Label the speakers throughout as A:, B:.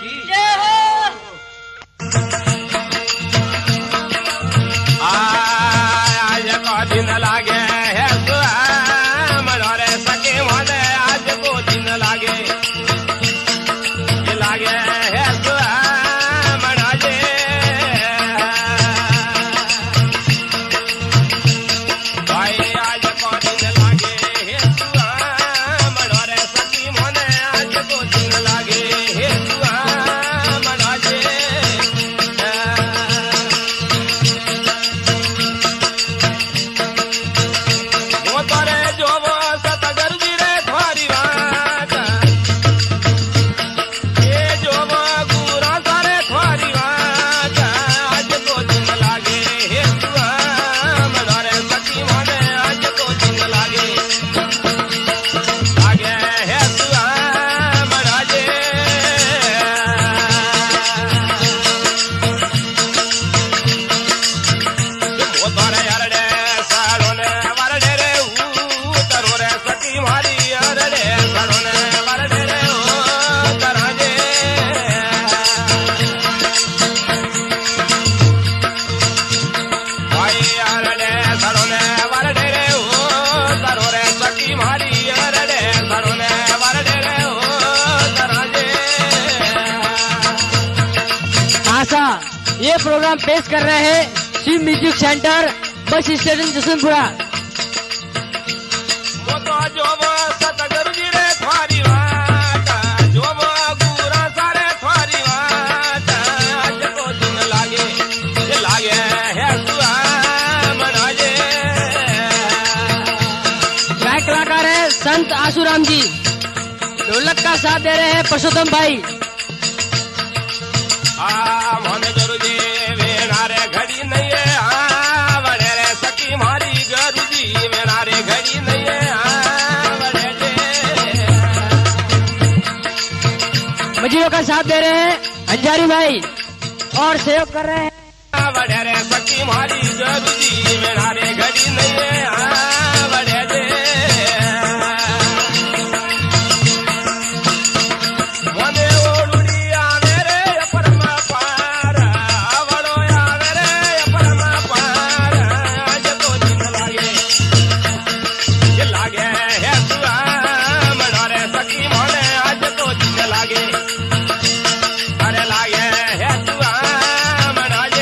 A: जय हो।
B: आज को दिन लागे है मनोरे सके मोने आज को दिन लागे लागे है मनाजे भाई आज को दिन लागे है मनोरे सकी मोने आज को दिन लागे है मनाजे वो तोरे जो वो सतगर जी रे थारी बात ये जो वो गुरा तारे थारी बात आज को दिन लागे हे मनोरे सखी मोने आज को दिन लागे लागे हे मनाजे वो तोरे यारडे साड़ोने वरडे रे उतरो रे सखी मारी यारडे साड़ोने वरडे रे उतराजे भाई यारडे साड़ोने वरडे रे उतरो रे सखी मारी यारडे साड़ोने वरडे रे उतराजे
A: आशा ये प्रोग्राम पेश कर रहे हैं Shiv music centre bus station Jaswantpura.
B: वो तो जो वो सतगुरु जी रे थारी बात जो वो गुरा सारे थारी बात आज को दिन लागे ये लागे है मनाजे
A: गायक कलाकार है संत आशुराम जी। ढोलक का साथ दे रहे हैं परशुतम भाई।
B: मोने गुरु जी मेनारे घड़ी नहीं है बड़े रे सखी मारी गुरु जी मेनारे घड़ी नहीं है बड़े जे
A: मजीरों का साथ दे रहे हैं अंजारी भाई और सहयोग कर रहे हैं
B: बड़े रे सखी मारी गुरु जी मेनारे घड़ी नहीं है बड़े जे मोने ओलुड़ी आवे रे परमा पार आवड़ो आवे रे परमा पार आज को दिन लागे ये लागे है मनोरे सखी मोने आज को दिन लागे अरे लागे है मनाजे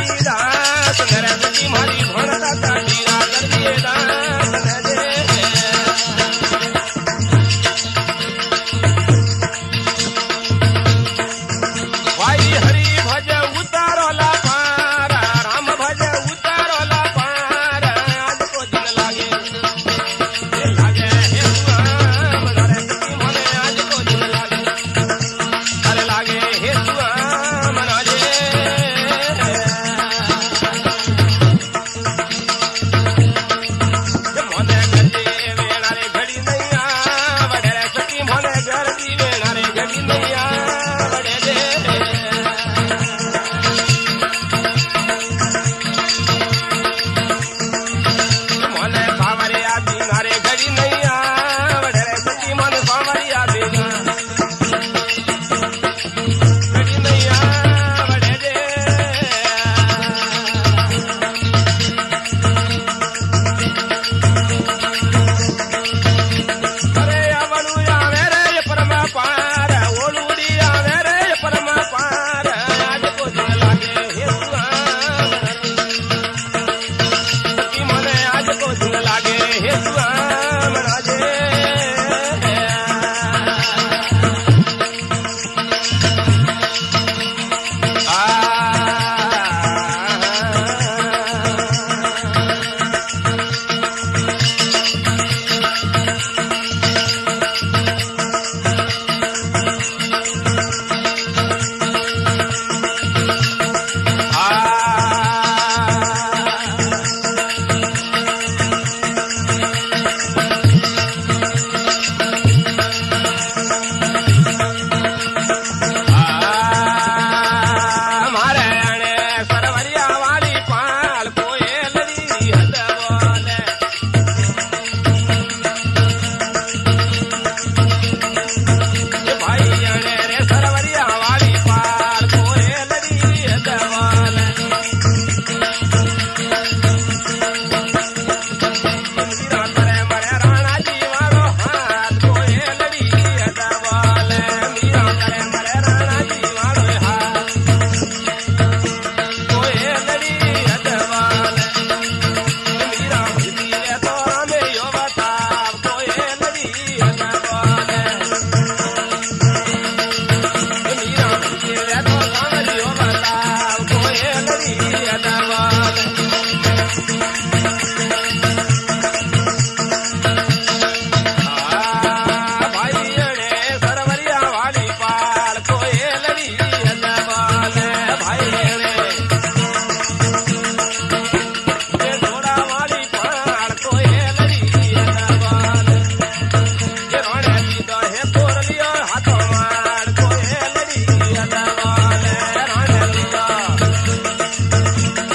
B: કરી દાસ ઘરે સતી મારી ભણતા તા ઢીરા કરજે દાસ ભાઈ હરી ભજ ઉતારો લા પાર રામ ભજ ઉતારો લા પાર આજ તો દિન લાગે લાગે હે સુઆમ ઘરે સતી મને આજ તો દિન લાગે અરે લાગે હે સુઆમ રાજે મને ગજે વેણારે ઘડી નૈયા વડે સતી મને ગરદી વેણારે ઘડી નૈયા વડે દે મને સાવરે આપી નારે ઘડી નૈયા વડે સતી મને સાવરી આપી ઘડી નૈયા વડે દે અરે આવડું આવે રે પરમા પાર ઓલુડી આવે રે પરમા પાર આજ તો દિન લાગે હે સુઆમ સતી મને આજ તો દિન લાગે હે સુઆમ રાજે મારે અણે સરવરિયા વાળી પાલ કોયલડી હદવાલે ભાઈ અણે રે સરવરિયા વાળી પાલ કોયલડી હદવાલે મીરા કરે મરે રાણાજી વાળો હાથ કોયલડી હદવાલે મીરા કરે મરે રાણાજી વાળો હાથ કોયલડી હદવાલે મીરા ભીતી રે તો અમે યો બતાવ કોયલડી હદવાલે મીરા ભીતી રે તો અમે યો બતાવ કોયલડી હદવાલે ભાઈ અણે સરવરિયા વાળી પાલ કોયલડી હદવાલે ભાઈ અણે એ ઘોડા વાળી પાલ કોયલડી હદવાલે એ રોણે દીધો હે કોરલિયો હાથો માર કોયલડી હદવાલે રોણે દીધો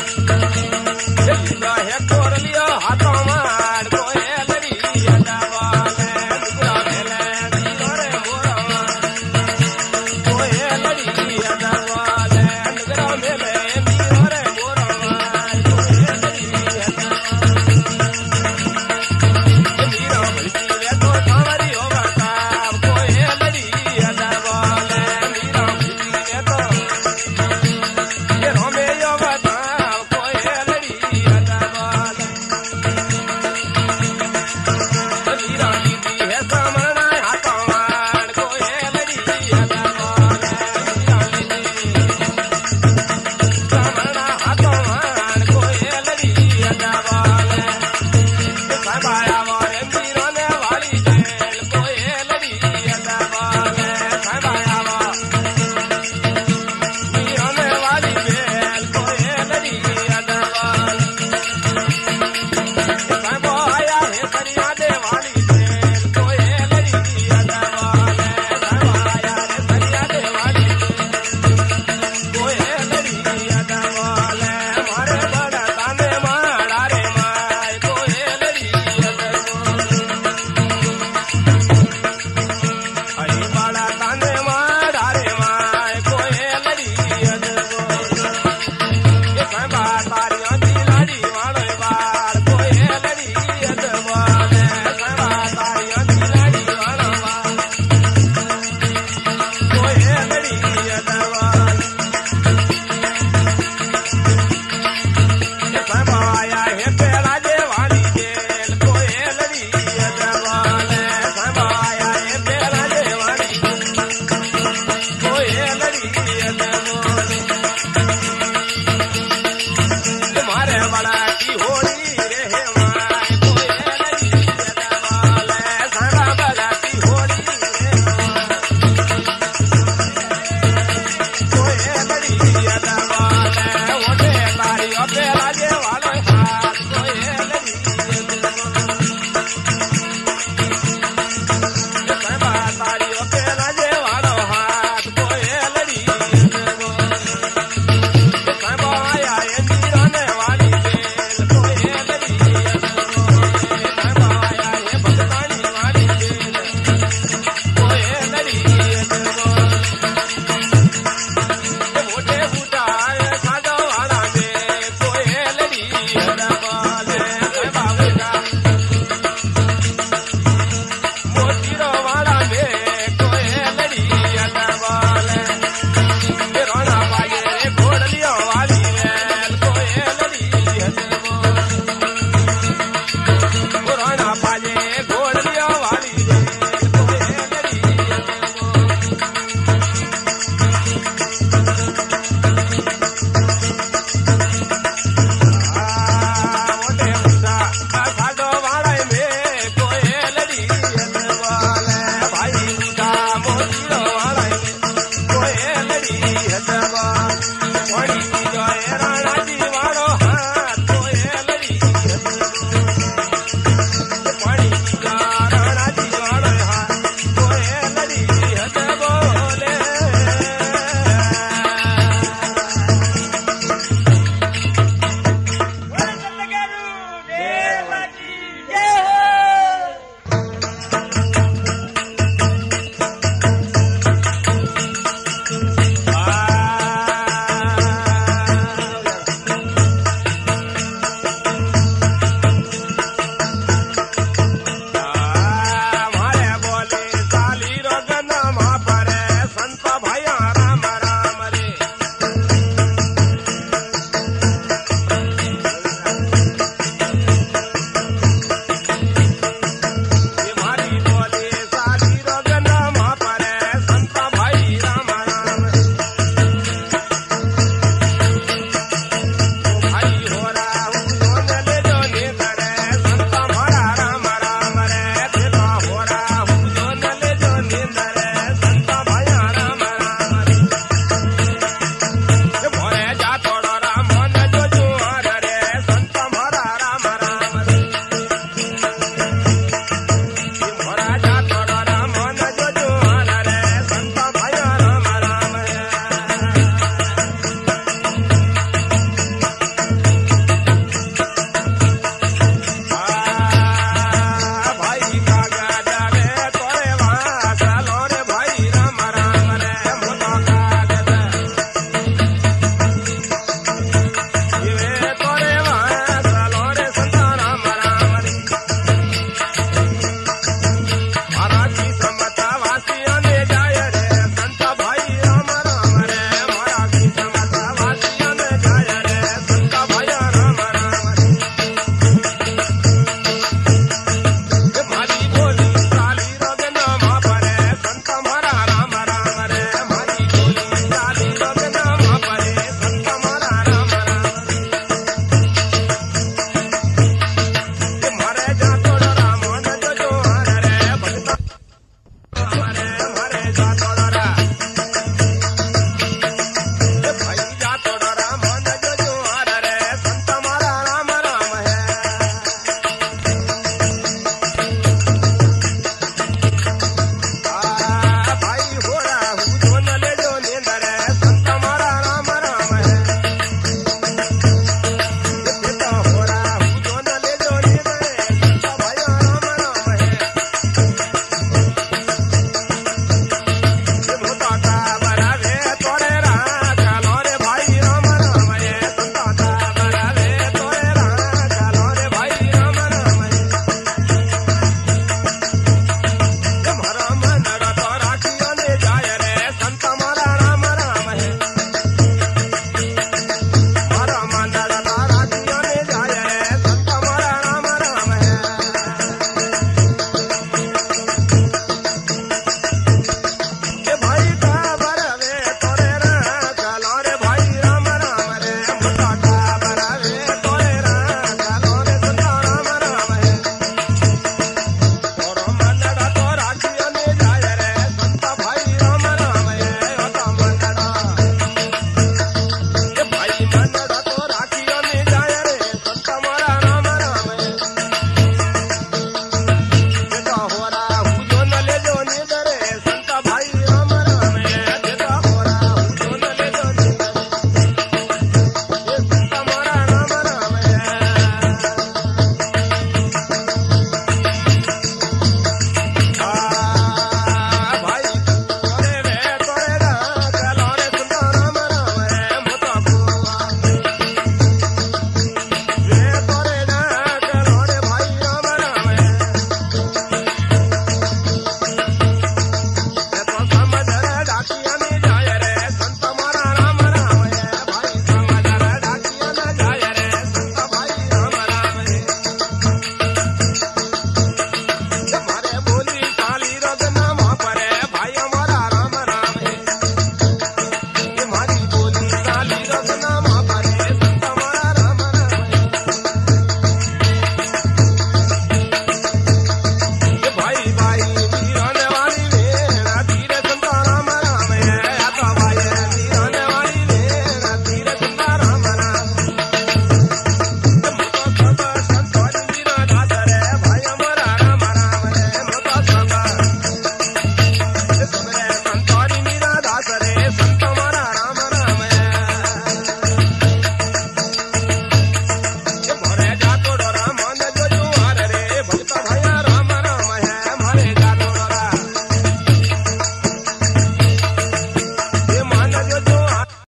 B: से लागे